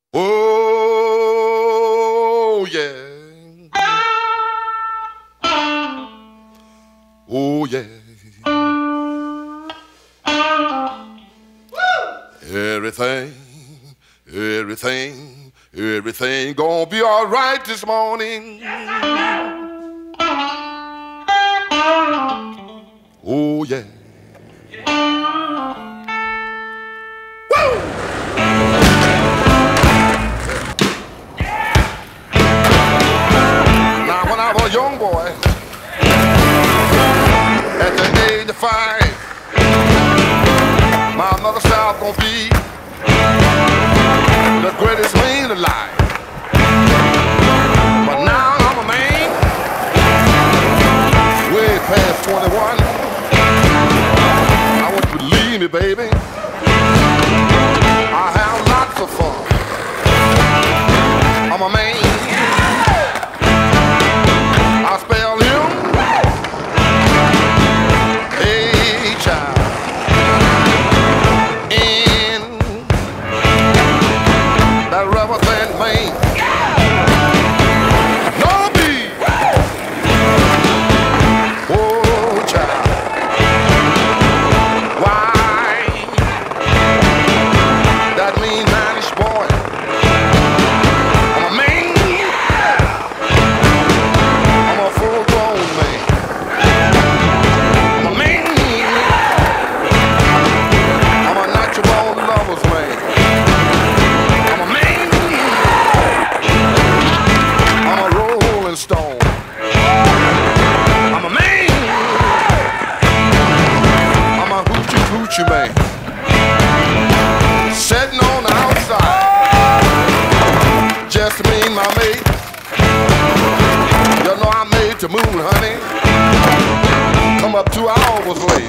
Oh, yeah. Oh, yeah. Everything gonna be all right this morning. Oh, yeah. Woo! Now, when I was a young boy, at the age of 5, my mother said I was gonna be the greatest man alive. But now I'm a man, way past 21. I want you to believe me, baby, I have lots of fun. I'm a man. I spell him H-I-N. That rubber band man. No B. Oh, child. Why? That mean manish boy. I'm a man. I'm a full-grown man. I'm a man. I'm a natural lover's man. I'm a man. I'm a rolling stone. I'm a man. I'm a hoochie coochie man. Sitting on the outside, just me and my mate. You know I made the moon, honey. Come up 2 hours late.